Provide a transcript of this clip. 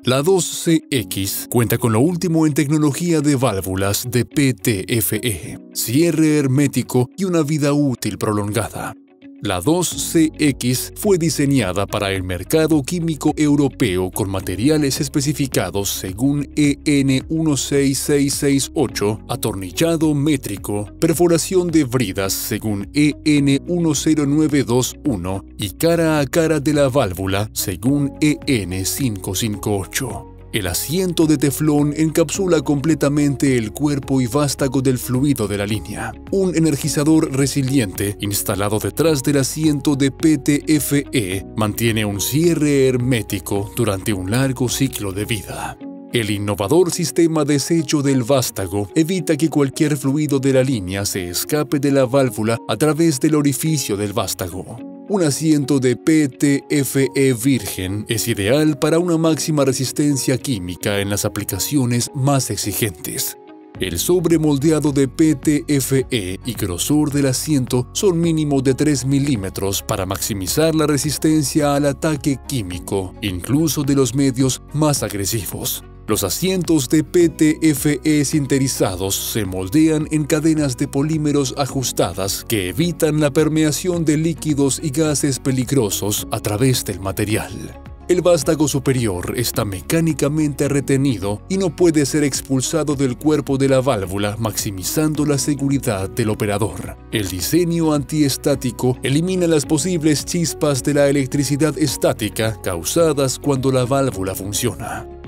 La 2CX cuenta con lo último en tecnología de válvulas de PTFE, cierre hermético y una vida útil prolongada. La 2CX fue diseñada para el mercado químico europeo con materiales especificados según EN 16668, atornillado métrico, perforación de bridas según EN 10921 y cara a cara de la válvula según EN 558. El asiento de teflón encapsula completamente el cuerpo y vástago del fluido de la línea. Un energizador resiliente instalado detrás del asiento de PTFE mantiene un cierre hermético durante un largo ciclo de vida. El innovador sistema de sello del vástago evita que cualquier fluido de la línea se escape de la válvula a través del orificio del vástago. Un asiento de PTFE virgen es ideal para una máxima resistencia química en las aplicaciones más exigentes. El sobremoldeado de PTFE y grosor del asiento son mínimo de 3 milímetros para maximizar la resistencia al ataque químico, incluso de los medios más agresivos. Los asientos de PTFE sinterizados se moldean en cadenas de polímeros ajustadas que evitan la permeación de líquidos y gases peligrosos a través del material. El vástago superior está mecánicamente retenido y no puede ser expulsado del cuerpo de la válvula, maximizando la seguridad del operador. El diseño antiestático elimina las posibles chispas de la electricidad estática causadas cuando la válvula funciona.